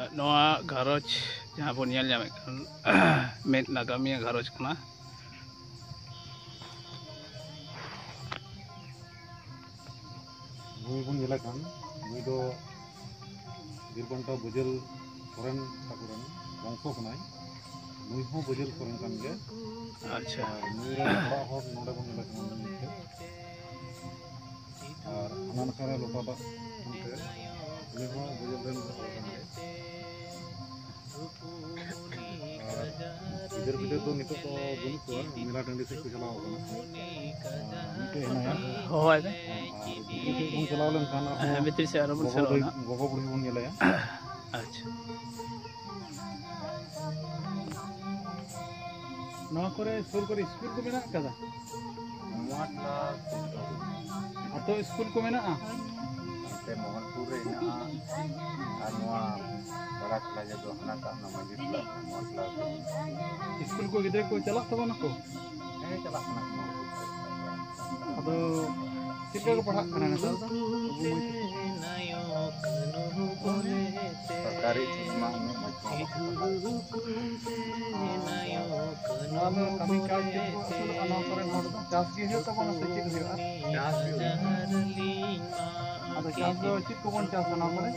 नवा घारोज जहाँ बन नेल ᱧᱟᱢᱮᱫ ᱠᱟᱱ ᱢᱮᱫ ᱱᱟᱜᱟᱢᱤᱭᱟᱹ घारोज ᱠᱟᱱᱟ। ᱱᱩᱭ ᱵᱚᱱ ᱧᱮᱞᱮ ᱠᱟᱱ ᱱᱩᱭ ᱫᱚ ᱵᱤᱨᱵᱟᱱᱴᱟ ᱵᱟᱹᱡᱟᱹᱞ ᱥᱚᱨᱮᱱ ᱛᱟᱠᱚᱨᱮᱱ ᱵᱚᱝᱥᱚ ᱠᱟᱱᱟᱭ। ᱱᱩᱭ ᱦᱚᱸ ᱵᱟᱹᱡᱟᱹᱞ ᱥᱚᱨᱮᱱ ᱠᱟᱱ ᱜᱮ। अच्छा ᱱᱩᱭ ᱨᱮᱱ ᱚᱲᱟᱜ ᱦᱚᱲ ᱱᱚᱰᱮ ᱵᱚᱱ ᱧᱮᱞᱮ ᱠᱟᱱᱟ ᱢᱤᱫᱴᱮᱱ ᱟᱨ ᱦᱟᱱᱟ ᱱᱟᱠᱷᱟ ᱨᱮ ᱞᱚᱴᱟ ᱫᱟᱜ ᱚᱱᱛᱮ ᱩᱱᱤ ᱦᱚᱸ ᱵᱟᱹᱡᱟᱹᱞ ᱨᱮᱱ ᱦᱚᱲ ᱠᱟᱱ ᱜᱮ। ᱟᱨ ᱜᱤᱫᱟᱹᱨ ᱯᱤᱫᱟᱹᱨ ᱫᱚ ᱱᱤᱛᱚᱜ ᱫᱚ ᱵᱟᱹᱱᱩᱜ ᱠᱚᱣᱟ ᱢᱮᱞᱟ ᱴᱟᱺᱰᱤ ᱥᱮᱫ ᱠᱚ ᱪᱟᱞᱟᱣ ᱠᱟᱱᱟ। ᱢᱤᱫᱴᱮᱡ ᱦᱮᱱᱟᱭᱟ होय ᱟᱨ ᱵᱷᱤᱛᱨᱤ ᱥᱮᱫ ᱵᱚᱱ ᱪᱟᱞᱟव ᱞᱮᱱᱠᱷᱟन भितर से आरो बन सेरोना गोगो बुढ़ी बन नेलेया। अच्छा नवा करे सुर करे स्कूल को मेना कदा अतो स्कूल को मेना ते मोहनपुर रे ना आनवा बड़ा क्लास जो हना का ना मस्जिद ला मोहनला स्कूल को गिदरे को चला तबना को चला ना अदो चिका को पढ़ा करना नता सरकारी स्कूल में नाम कमी काज के असल अना करे नोड चास की है तबना से चिक हुआ चास अदो चास दो चिक को बन चास ना करे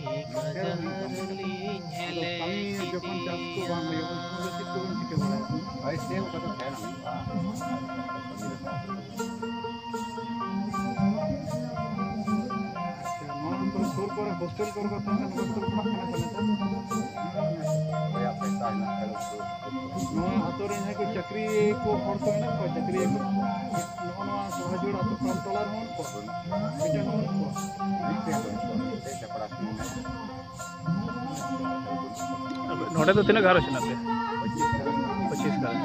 कमी जखन चास को बांग हुई उन चिक को बन चिक बना ऐसे वो तो है ना हॉस्टल कर करता है हॉस्टल पढ़ा खाना चलता बड़ा पैसा ना नो आतो रे है को चक्री को हर तो ना को चक्री को नो सहजोड़ आतो काम तोलार होन को बिजन होन को से पड़ा अब नोडे तो तीन घारो छना पे 25 घारो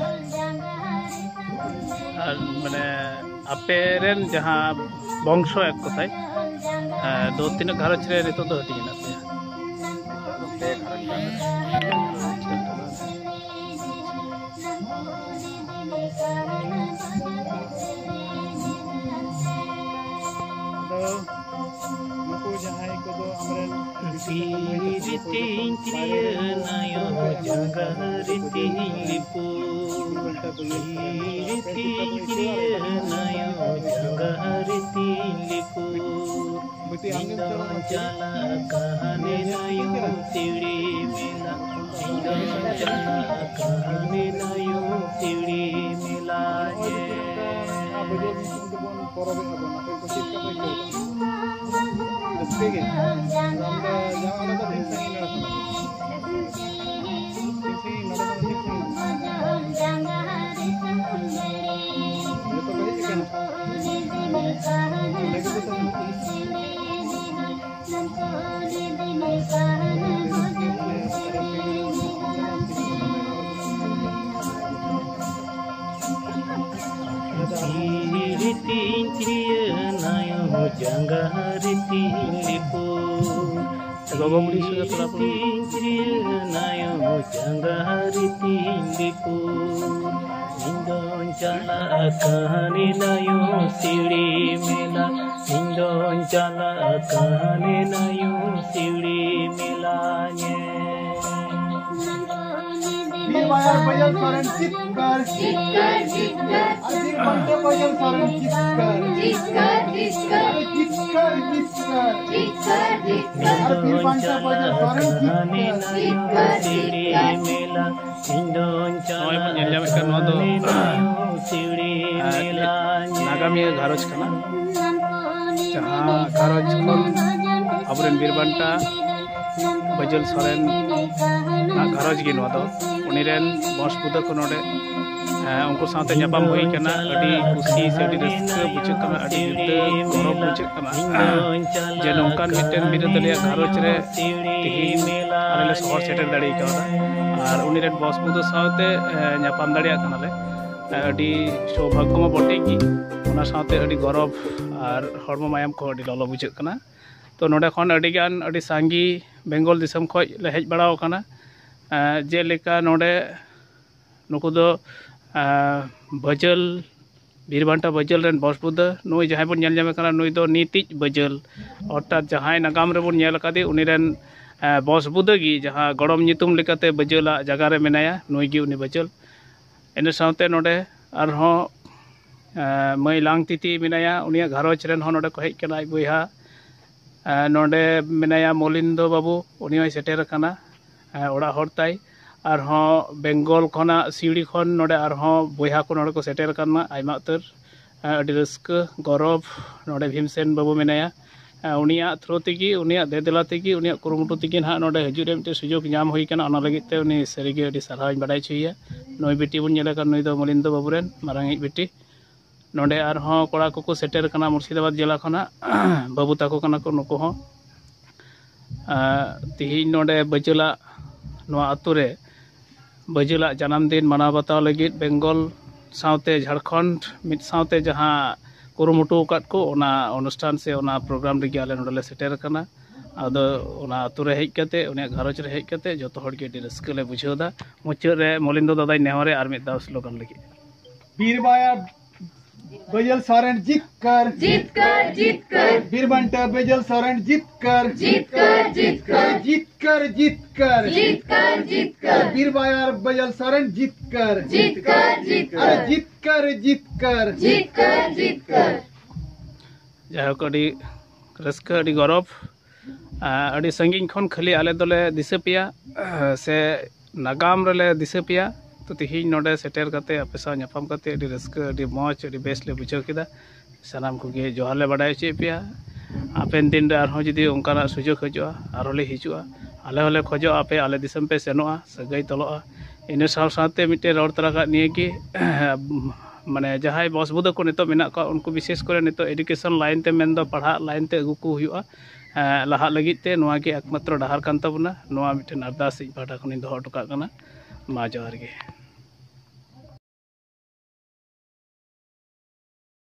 और माने आपे रेन जहां वंशो एक कोथाय दो तीन घारोज रे नितो दो हटी ना पे नुकु जहां को दो हमरे रीति नायो जंगरिति लिपु रीति नायो जंगरिति लिपु चला कहानी नायो तिड़ी मिला चला कहानी नायो तिड़ी मिला जंगरिति लिपु गोगो बुढ़ी सुगा तोला नायो जंगरिति लिपु इंदोन चला कहानी नायो सिड़ी मिला इंदोन चला कहानी नायो सिड़ी मिला बिरबांटा बाइजोल सरेन चिक्कर चिक्कर चिक्कर बिरबांटा बाइजोल सरेन चिक्कर चिक्कर चिक्कर चिक्कर चिक्कर चिक्कर चिक्कर बिरबांटा बाइजोल सरेन चिक्कर चिक्कर मेला इंदोन चाय मन नेल जामे kan nodo सिड़ी मेला नागामिया घारोज kana जहां घारोज kon aburen बिरबांटा बाइजोल सरेन घारोज गे नो दो उनीरेन बॉस पुदा को नोडे उनको साथे ᱧᱟᱯᱟᱢ हुई कना अडी खुशी से अडी रस्का बुझे कना अडी जुदा गौरव बुझे कना जे नोंकान मिटन बिरदलिया घारोज रे तिही आले शहर सेटर दाड़ी काना और उनीरेन बॉस पुदा साथे ᱧᱟᱯᱟᱢ दाड़िया कना ले अडी सौभाग्य मा बटे की ओना साथे अडी गौरव और हड़मो मायाम को अडी ललो बुझे कना तो नोडे खन अडी गान अडी सांगी बेंगल दिसम खoj ले हेज बड़ाव कना जेलेका नोडे नुकु दो बाइजोल बिरबांटा बाइजोल रेन बॉस बुदा नुई जहां बन नेल जामे कना नुई दो नीतिज बाइजोल अर्थात जहां नागाम रे बन नेल कादे उनी रेन बस बुदगी जहाँ गड़म नितुम लेकाते बजला जगह रे मेनाया नुई गी उनी बजल इन साउते नोडे आरहों मई लांग तिति मेनाया उनिया घारोच रेन हो नोडे को हेज कना आई बुइहा नोडे मेनाया मोलिंदो बाबू उनी होय सेटेर कना ओड़ा हरताई आरहों बेंगल खना सिड़ी खन नोडे आरहों बुइहा को नोडे को सेटेर कना आइमा उतर अडी रस्क गौरव नोडे भीमसेन बाबू मेनाया उनिया थ्रो तेगी उनिया देदेला तेगी उनिया कुरुमुटु तेगी ना नोडे हजुरे मिटे सुजोग नाम हुई कना ओना लगित ते उनी सरिगे अडी साराई बडाई छुइया नोय बेटी बुन नेले का नोय दो मोलिंदो बाबूरेन मारांगी बेटी नोडे आरहों कोड़ा को सेटेर कना मुर्शिदाबाद जिला खना बाबू ताको कना को नुको हो तिहि नोडे बजला नोआ अतुरे बजला जन्मदिन मनाव बताव लगित बेंगल साउते झारखंड मिद साउते जहाँ कुरुमुटु काट को ओना अनुष्ठान से ओना प्रोग्राम रे आले नोडले सेटेर कना आदो ओना अतुरे हेज कते उनिया घारोच रे हेज कते जतो हड़ के रस्क ले बुझेदा मुचाद रे मोलिंदो दादाई नेहरे आर मिद दाव स्लोगन लगी बीरबाया बैजल सारण जीत कर बीरबंटा बैजल सारण जीत कर बीरबाया बैजल सारण जीत कर जाहोक अडी रस्क अडी गौरव अडी संगिन खन खाली आले दोले दिसे पिया से नागाम रेले दिसे पिया तो तिहिन नोडे सेटेर कते अपेसा न्यापाम कते अडी रस्क अडी मौज अडी बेस ले बुझाव केदा सानाम कोगे जोहार ले बडाय चे पिया आपेन दिन रे आरहों जदि ओंकाना सुजोग हजुआ आरहों ले हिजुआ आले होले खोजो आपे आले दिसम पे सेनोआ सगाई तलोआ इन साव साथे मिटे रोड तरा का निये की माने जहाय बस बुदा को नितो मेना का उनको विशेष करे नितो एजुकेशन लाइन ते मेन दो पढ़ा लाइन ते अगु को हुआ लाहा लगित ते नोआ के एकमात्र डाहार कान तबना नोआ मिटे अरदास इ पाटा खनि दोहो टका कना मा जोहार गे।